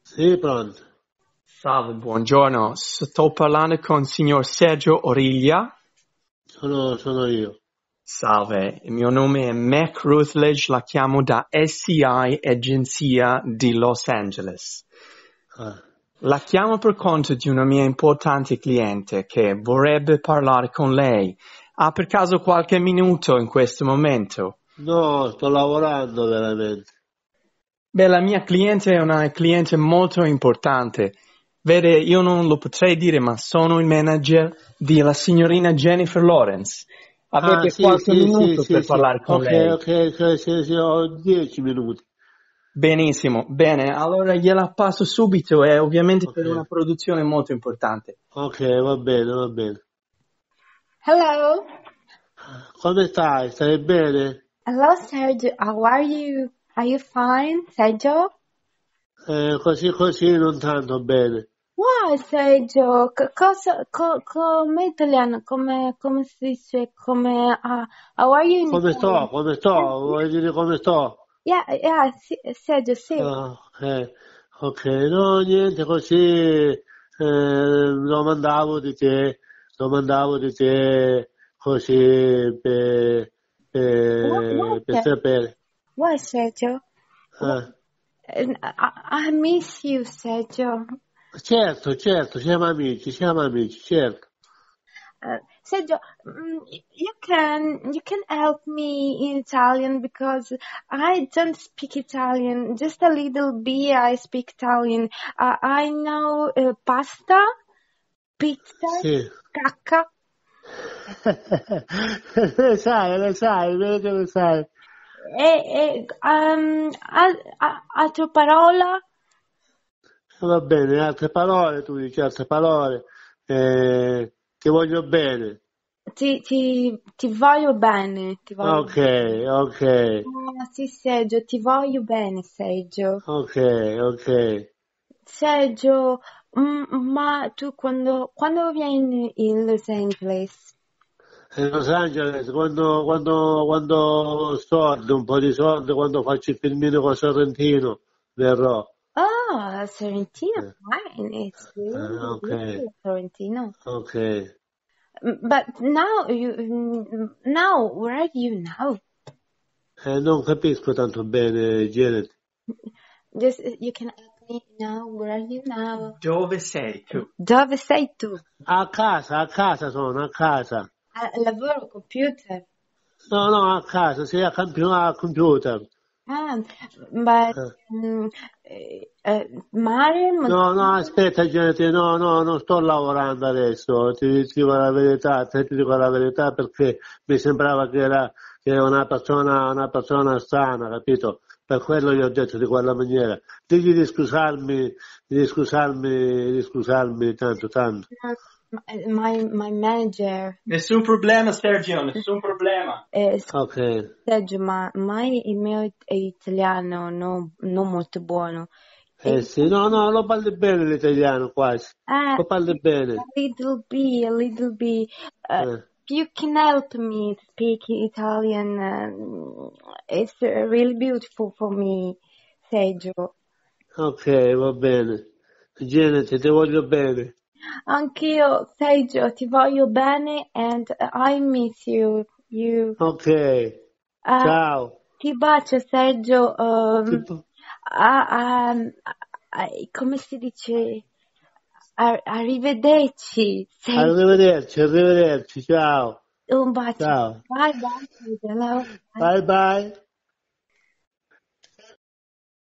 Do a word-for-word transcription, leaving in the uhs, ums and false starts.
Sì, pronto. Salve, buongiorno. Sto parlando con il signor Sergio Origlia. Sono, sono io. Salve, il mio nome è Mac Rutledge, la chiamo da S I A, agenzia di Los Angeles. Ah. La chiamo per conto di una mia importante cliente che vorrebbe parlare con lei. Ha per caso qualche minuto in questo momento? No, sto lavorando veramente. Beh, la mia cliente è una cliente molto importante. Vede, io non lo potrei dire, ma sono il manager della signorina Jennifer Lawrence. Avete Ah, sì, qualche sì, sì, minuto sì, per sì. parlare con Ok, lei? ok, ok, sì, sì, ho dieci minuti. Benissimo, bene, allora gliela passo subito, è ovviamente Ok, per una produzione molto importante. ok, va bene, va bene. Hello. Come stai? Stai bene? Hello, Sergio. How are you? Are you fine, Sergio? Eh, così così, non tanto bene. Wow, Sergio. C- cosa, co- come italiano, come, come si dice, come, uh, how are you in Come sto? Italian? Come sto? Vuoi dire come sto? Yeah, yeah, sì, Sergio, sì. Ah, ok, ok, no, niente, così eh, domandavo di te, domandavo di te così per, What, what, per, per Ser- sapere. what, Sergio? What, Ah, I, I miss you, Sergio. certo, certo, siamo amici, siamo amici, certo. Uh, Sergio, mm, you can you can help me in Italian because I don't speak Italian, just a little bit. I speak Italian. Uh, I know uh, pasta, pizza, Sì. cacca. Lo sai, lo sai, vedo che lo sai. E, e um, al- a- altra parola? Va bene, altre parole, tu dici altre parole, eh, ti voglio bene. Ti, ti, ti voglio bene, ti voglio Ok, bene. ok, Ah, sì, Sergio, ti voglio bene, Sergio. ok, ok. Sergio, mm, ma tu quando, quando vieni in Los Angeles? In Los Angeles, quando, quando, quando ho soldi, un po' di soldi, quando faccio il filmino con Sorrentino, verrò. Oh, Sorrentino, Eh, fine. It's eh, really ok, beautiful, Sorrentino. ok. Mm, But now you, mm, now, where are you now? Eh, non capisco tanto bene, Janet. Just, you can help me now, where are you now? Dove sei tu? Dove sei tu? A casa, a casa sono, a casa. Al lavoro, computer. No, no, a casa, sì, a, campi- a computer. Ah, but, Eh. mm, eh, eh, mare, No, no, montagna? aspetta, gente, no, no, non sto lavorando adesso, ti, ti dico la verità, ti dico la verità perché mi sembrava che era, che era una persona, una persona strana, capito? Per quello gli ho detto di quella maniera. Digli di scusarmi, di scusarmi, di scusarmi tanto, tanto. My, my manager. Nessun problema, Sergio, nessun problema. Eh, Ok. Sergio, ma, ma il mio it- italiano non, non molto buono. Eh E, sì, no, no, lo parli bene l'italiano quasi. eh, Lo parli a bene. little bit, a little bit. Uh, Eh. you can help me speak Italian. Um, it's uh, really beautiful for me, Sergio. Ok, va bene. Genete, ti voglio bene. Anch'io, Sergio, ti voglio bene and I miss you. You. Ok, Uh, ciao. ti bacio, Sergio. Um, Ti- ah, ah, ah, come si dice? Ar- arrivederci. Sergio. Arrivederci, arrivederci, ciao. Un bacio. Ciao. Bye bye. Hello. Bye. Bye bye.